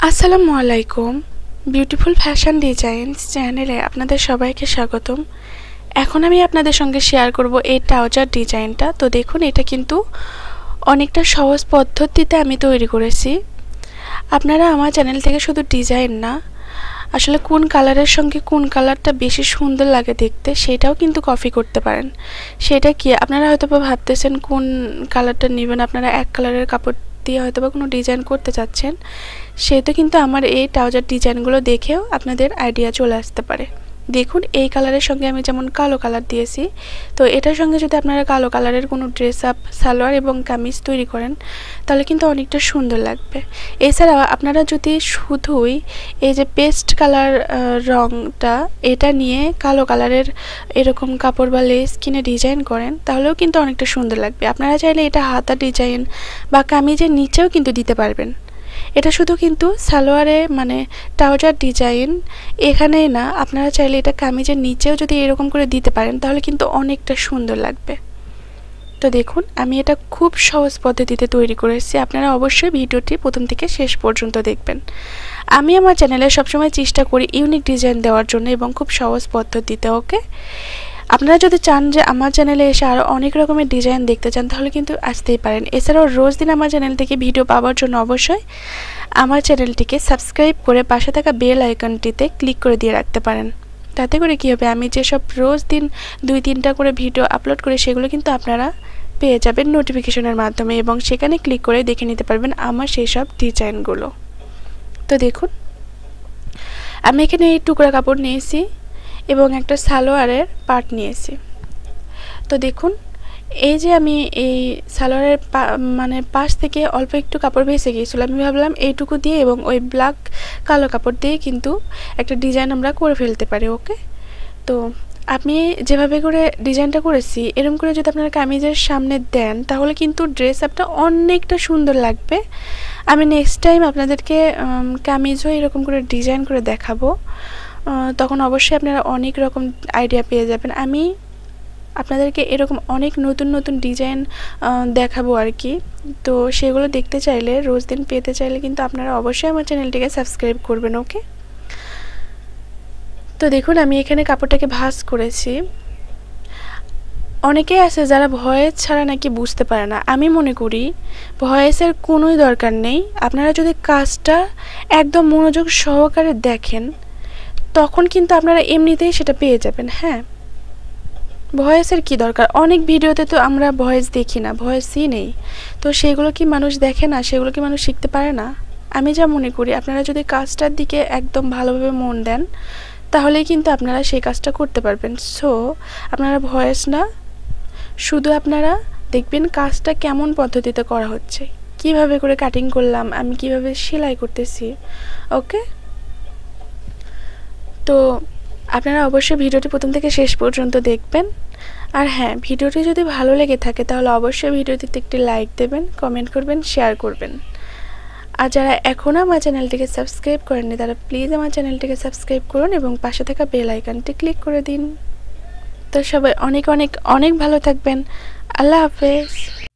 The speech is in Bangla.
আসসালামু আলাইকুম। বিউটিফুল ফ্যাশন ডিজাইনস চ্যানেলে আপনাদের সবাইকে স্বাগতম। এখন আমি আপনাদের সঙ্গে শেয়ার করব এই ট্রাউজার ডিজাইনটা। তো দেখুন, এটা কিন্তু অনেকটা সহজ পদ্ধতিতে আমি তৈরি করেছি। আপনারা আমার চ্যানেল থেকে শুধু ডিজাইন না, আসলে কোন কালারের সঙ্গে কোন কালারটা বেশি সুন্দর লাগে দেখতে সেটাও কিন্তু কপি করতে পারেন। সেটা কি, আপনারা হয়তো ভাবতেছেন কোন কালারটা নেবেন, আপনারা এক কালারের কাপড় দিয়ে হয়তো বা কোনো ডিজাইন করতে চাচ্ছেন, সেটা কিন্তু আমার এই ট্রাউজার ডিজাইনগুলো দেখেও আপনাদের আইডিয়া চলে আসতে পারে। দেখুন, এই কালারের সঙ্গে আমি যেমন কালো কালার দিয়েছি, তো এটার সঙ্গে যদি আপনারা কালো কালারের কোনো ড্রেস আপ, সালোয়ার এবং কামিজ তৈরি করেন তাহলে কিন্তু অনেকটা সুন্দর লাগবে। এছাড়াও আপনারা যদি শুধুই এই যে পেস্ট কালার রঙটা এটা নিয়ে কালো কালারের এরকম কাপড় বা লেস কিনে ডিজাইন করেন তাহলেও কিন্তু অনেকটা সুন্দর লাগবে। আপনারা চাইলে এটা হাতা ডিজাইন বা কামিজের নিচেও কিন্তু দিতে পারবেন। এটা শুধু কিন্তু সালোয়ারে মানে ট্রাউজার ডিজাইন এখানেই না, আপনারা চাইলে এটা কামিজের নিচেও যদি এরকম করে দিতে পারেন তাহলে কিন্তু অনেকটা সুন্দর লাগবে। তো দেখুন, আমি এটা খুব সহজ পদ্ধতিতে তৈরি করেছি। আপনারা অবশ্যই ভিডিওটি প্রথম থেকে শেষ পর্যন্ত দেখবেন। আমি আমার চ্যানেলে সবসময় চেষ্টা করি ইউনিক ডিজাইন দেওয়ার জন্য এবং খুব সহজ পদ্ধতিতে। ওকে, আপনারা যদি চান যে আমার চ্যানেলে এসে আরও অনেক রকমের ডিজাইন দেখতে চান তাহলে কিন্তু আসতেই পারেন। এছাড়াও রোজ দিন আমার চ্যানেল থেকে ভিডিও পাওয়ার জন্য অবশ্যই আমার চ্যানেলটিকে সাবস্ক্রাইব করে পাশে থাকা বেল আইকনটিতে ক্লিক করে দিয়ে রাখতে পারেন। তাতে করে কী হবে, আমি যেসব রোজ দিন 2-3টা করে ভিডিও আপলোড করি সেগুলো কিন্তু আপনারা পেয়ে যাবেন নোটিফিকেশনের মাধ্যমে এবং সেখানে ক্লিক করে দেখে নিতে পারবেন আমার সেই সব ডিজাইনগুলো। তো দেখুন, আমি এখানে এই টুকরা কাপড় নিয়েছি এবং একটা সালোয়ারের পার্ট নিয়েছি। তো দেখুন, এই যে আমি এই সালোয়ারের মানে পাশ থেকে অল্প একটু কাপড় ভেসে গিয়েছিল, আমি ভাবলাম এইটুকু দিয়ে এবং ওই ব্ল্যাক কালো কাপড় দিয়ে কিন্তু একটা ডিজাইন আমরা করে ফেলতে পারি। ওকে, তো আমি যেভাবে করে ডিজাইনটা করেছি এরকম করে যদি আপনারা কামিজের সামনে দেন তাহলে কিন্তু ড্রেস আপটা অনেকটা সুন্দর লাগবে। আমি নেক্সট টাইম আপনাদেরকে কামিজও এরকম করে ডিজাইন করে দেখাবো, তখন অবশ্যই আপনারা অনেক রকম আইডিয়া পেয়ে যাবেন। আমি আপনাদেরকে এরকম অনেক নতুন নতুন ডিজাইন দেখাবো আর কি। তো সেগুলো দেখতে চাইলে, রোজ দিন পেতে চাইলে কিন্তু আপনারা অবশ্যই আমার চ্যানেলটিকে সাবস্ক্রাইব করবেন। ওকে, তো দেখুন, আমি এখানে কাপড়টাকে ভাঁজ করেছি। অনেকেই আছে যারা ভয়েস ছাড়া নাকি বুঝতে পারে না। আমি মনে করি ভয়েসের কোনোই দরকার নেই। আপনারা যদি কাজটা একদম মনোযোগ সহকারে দেখেন তখন কিন্তু আপনারা এমনিতেই সেটা পেয়ে যাবেন। হ্যাঁ, ভয়েসের কি দরকার? অনেক ভিডিওতে তো আমরা ভয়েস দেখি না, ভয়েসই নেই। তো সেগুলো কি মানুষ দেখে না? সেগুলো কি মানুষ শিখতে পারে না? আমি যা মনে করি, আপনারা যদি কাজটার দিকে একদম ভালোভাবে মন দেন তাহলেই কিন্তু আপনারা সেই কাজটা করতে পারবেন। সো আপনারা ভয়েস না, শুধু আপনারা দেখবেন কাজটা কেমন পদ্ধতিতে করা হচ্ছে, কিভাবে করে কাটিং করলাম, আমি কিভাবে সেলাই করতেছি। ওকে, তো আপনারা অবশ্যই ভিডিওটি প্রথম থেকে শেষ পর্যন্ত দেখবেন। আর হ্যাঁ, ভিডিওটি যদি ভালো লেগে থাকে তাহলে অবশ্যই ভিডিওটিতে একটি লাইক দেবেন, কমেন্ট করবেন, শেয়ার করবেন। আর যারা এখনও আমার চ্যানেলটিকে সাবস্ক্রাইব করেননি তারা প্লিজ আমার চ্যানেলটিকে সাবস্ক্রাইব করুন এবং পাশে থাকা বেল আইকনটি ক্লিক করে দিন। তো সবাই অনেক অনেক অনেক ভালো থাকবেন। আল্লাহ হাফেজ।